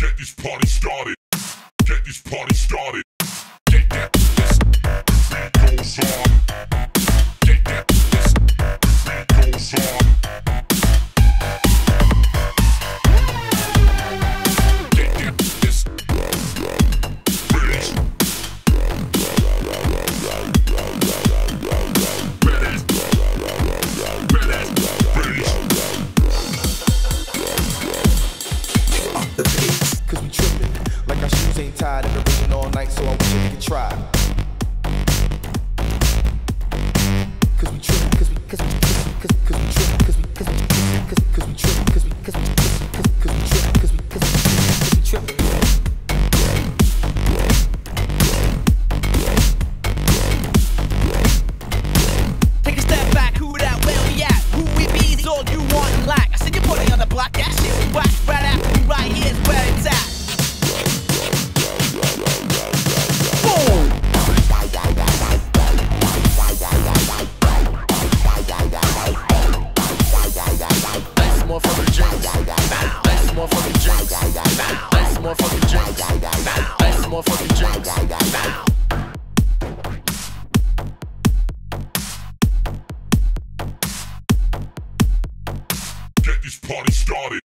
Get this party started. Get this party started. Get that this beat goes on. Get that this beat goes on. Get that this release. Cause we trippin', like our shoes ain't tied and been raining all night, so I wish a nigga try. Cause we trippin', cause we trippin', Take a step back, who that, where we at? Who we be is all you want and lack. I said you're putting on the block, that shit was whack. Right after me, right here's where it's at. Boom! Let's more fucking drinks. Let's more fucking drinks. Let's more fucking drinks. Let's more fucking drinks. Get this party started.